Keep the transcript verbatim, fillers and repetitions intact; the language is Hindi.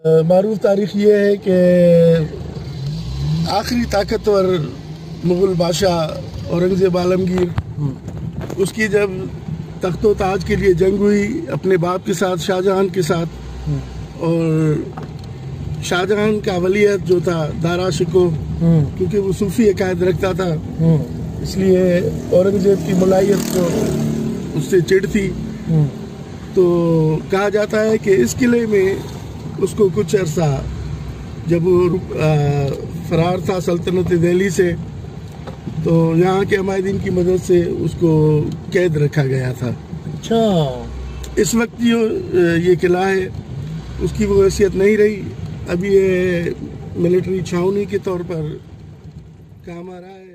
मारूफ तारीख ये है कि आखिरी ताकतवर मुग़ल बादशाह औरंगज़ेब आलमगीर, उसकी जब तख्तो ताज के लिए जंग हुई अपने बाप के साथ, शाहजहां के साथ, और शाहजहां का वलीयत जो था दारा शिको, क्योंकि वो सूफी अकायद रखता था, इसलिए औरंगज़ेब की मुलायत को उससे चिढ़ थी। तो कहा जाता है कि इस किले में उसको कुछ अरसा जब वो फरार था सल्तनत दिल्ली से, तो यहाँ के हमायदीन की मदद से उसको कैद रखा गया था। अच्छा, इस वक्त जो ये किला है उसकी वो हैसियत नहीं रही, अब ये मिलिट्री छावनी के तौर पर काम आ रहा है।